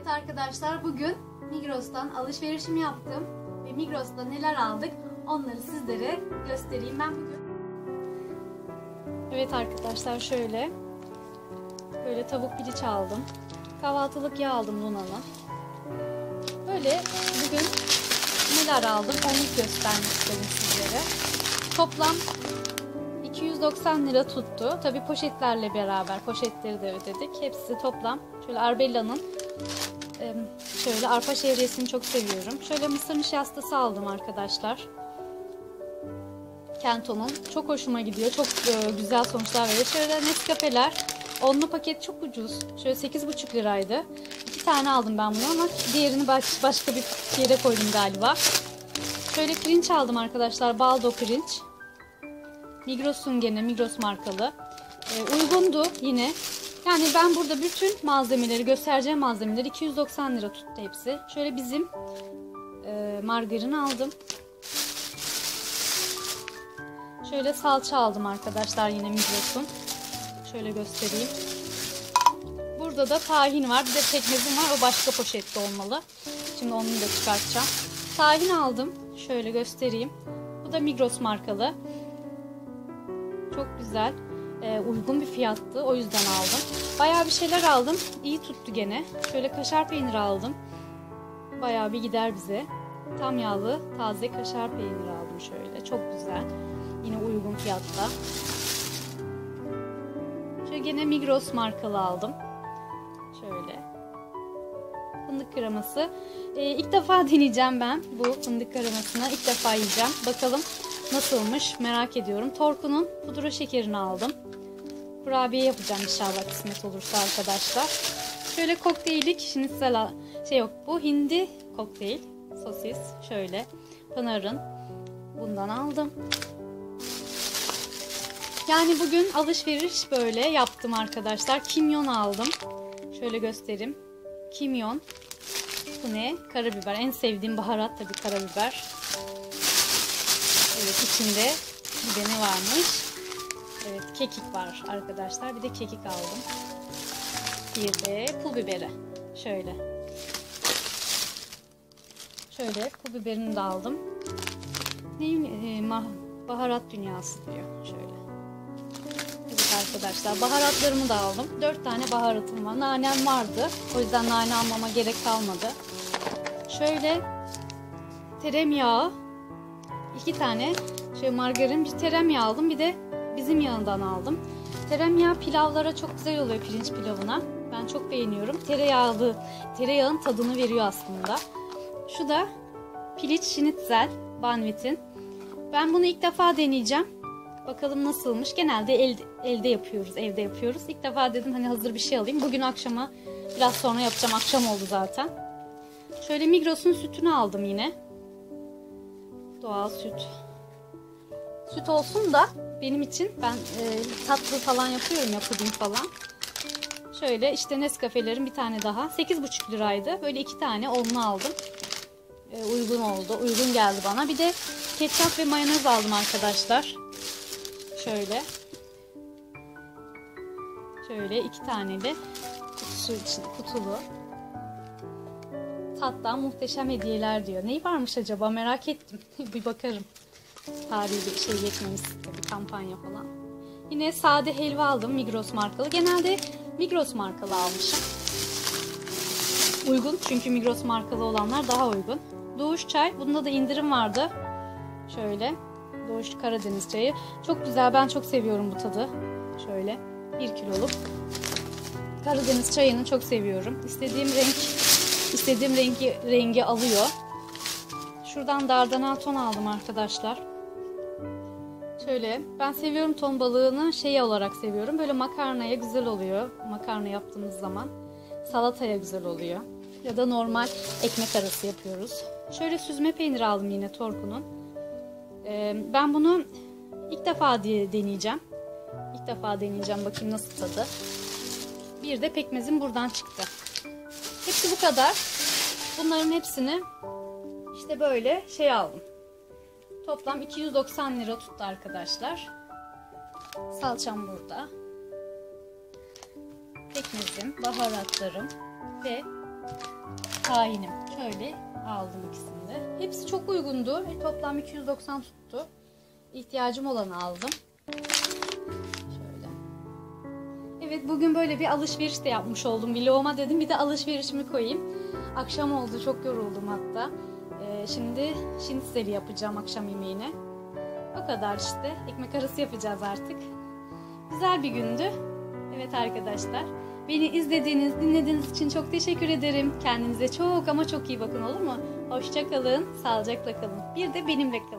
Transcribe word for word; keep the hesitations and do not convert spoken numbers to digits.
arkadaşlar, bugün Migros'tan alışverişimi yaptım ve Migros'ta neler aldık onları sizlere göstereyim ben bugün. Evet arkadaşlar, şöyle böyle tavuk piliç aldım. Kahvaltılık yağ aldım Luna'nın. Böyle bugün neler aldım onu göstermek istedim sizlere. Toplam iki yüz doksan lira tuttu. Tabi poşetlerle beraber poşetleri de ödedik. Hepsi toplam. Şöyle Arbella'nın şöyle arpa şehriyesini çok seviyorum. Şöyle mısır nişastası aldım arkadaşlar. Kento'nun. Çok hoşuma gidiyor. Çok güzel sonuçlar veriyor. Şöyle Nescafe'ler. Onlu paket çok ucuz. Şöyle sekiz buçuk liraydı. İki tane aldım ben bunu ama diğerini başka bir yere koydum galiba. Şöyle pirinç aldım arkadaşlar. Baldo pirinç. Migros'un gene Migros markalı. E, uygundu yine. Yani ben burada bütün malzemeleri, göstereceğim malzemeler iki yüz doksan lira tuttu hepsi. Şöyle bizim e, margarin aldım. Şöyle salça aldım arkadaşlar yine Migros'un. Şöyle göstereyim. Burada da tahin var. Bir de pekmezim var. O başka poşette olmalı. Şimdi onu da çıkartacağım. Tahin aldım. Şöyle göstereyim. Bu da Migros markalı. Çok güzel. Ee, uygun bir fiyattı. O yüzden aldım. Bayağı bir şeyler aldım. İyi tuttu gene. Şöyle kaşar peyniri aldım. Bayağı bir gider bize. Tam yağlı taze kaşar peyniri aldım şöyle. Çok güzel. Yine uygun fiyatta. Şöyle gene Migros markalı aldım. Şöyle. Fındık kreması. Ee, ilk defa deneyeceğim ben bu fındık kremasını. İlk defa yiyeceğim. Bakalım nasılmış merak ediyorum. Torku'nun pudra şekerini aldım. Kurabiye yapacağım inşallah kısmet olursa arkadaşlar. Şöyle kokteyllik şinitsel şey yok. Bu hindi kokteyl sosis. Şöyle Pınar'ın bundan aldım. Yani bugün alışveriş böyle yaptım arkadaşlar. Kimyon aldım. Şöyle göstereyim. Kimyon. Bu ne? Karabiber. En sevdiğim baharat tabii karabiber. Evet, içinde bir de ne varmış? Evet, kekik var arkadaşlar. Bir de kekik aldım. Bir de pul biberi. Şöyle. Şöyle pul biberini de aldım. Neyim? Baharat dünyası diyor. Şöyle. Evet arkadaşlar, baharatlarımı da aldım. dört tane baharatım var. Nanem vardı. O yüzden nane almama gerek kalmadı. Şöyle tereyağı. iki tane şöyle margarin, bir tereyağı aldım. Bir de bizim yağından aldım. Tereyağı pilavlara çok güzel oluyor, pirinç pilavına. Ben çok beğeniyorum. Tereyağlı, tereyağın tadını veriyor aslında. Şu da piliç şinitzel Banvit'in. Ben bunu ilk defa deneyeceğim. Bakalım nasılmış. Genelde elde, elde yapıyoruz, evde yapıyoruz. İlk defa dedim hani hazır bir şey alayım. Bugün akşama biraz sonra yapacağım. Akşam oldu zaten. Şöyle Migros'un sütünü aldım yine. Doğal süt. Süt olsun da benim için ben e, tatlı falan yapıyorum ya, puding falan. Şöyle işte Nescafe'lerin bir tane daha. sekiz buçuk liraydı. Böyle iki tane onlu aldım. E, uygun oldu. Uygun geldi bana. Bir de ketçap ve mayonez aldım arkadaşlar. Şöyle. Şöyle iki tane de kutusu için kutulu. Hatta muhteşem hediyeler diyor. Neyi varmış acaba merak ettim. Bir bakarım. Tarihi bir şey yetmemiş tabii, kampanya falan. Yine sade helva aldım Migros markalı. Genelde Migros markalı almışım. Uygun çünkü Migros markalı olanlar daha uygun. Doğuş çay. Bunda da indirim vardı. Şöyle. Doğuş Karadeniz çayı. Çok güzel. Ben çok seviyorum bu tadı. Şöyle. bir kiloluk. Karadeniz çayını çok seviyorum. İstediğim renk istediğim rengi, rengi alıyor. Şuradan dardanel ton aldım arkadaşlar. Şöyle. Ben seviyorum ton balığını şey olarak seviyorum. Böyle makarnaya güzel oluyor. Makarna yaptığımız zaman. Salataya güzel oluyor. Ya da normal ekmek arası yapıyoruz. Şöyle süzme peynir aldım yine Torku'nun. Ben bunu ilk defa diye deneyeceğim. İlk defa deneyeceğim. Bakayım nasıl tadı. Bir de pekmezim buradan çıktı. Hepsi bu kadar. Bunların hepsini işte böyle şey aldım. Toplam iki yüz doksan lira tuttu arkadaşlar. Salçam burada. Pekmezim, baharatlarım ve tahinim. Şöyle aldım ikisini de. Hepsi çok uygundu. E, toplam iki yüz doksan tuttu. İhtiyacım olanı aldım. Şöyle. Evet, bugün böyle bir alışveriş de yapmış oldum. Vloguma dedim bir de alışverişimi koyayım. Akşam oldu, çok yoruldum hatta. Ee, şimdi şinitseli yapacağım akşam yemeğine. O kadar işte. Ekmek arası yapacağız artık. Güzel bir gündü. Evet arkadaşlar. Beni izlediğiniz, dinlediğiniz için çok teşekkür ederim. Kendinize çok ama çok iyi bakın, olur mu? Hoşça kalın, sağlıcakla kalın. Bir de benimle kalın.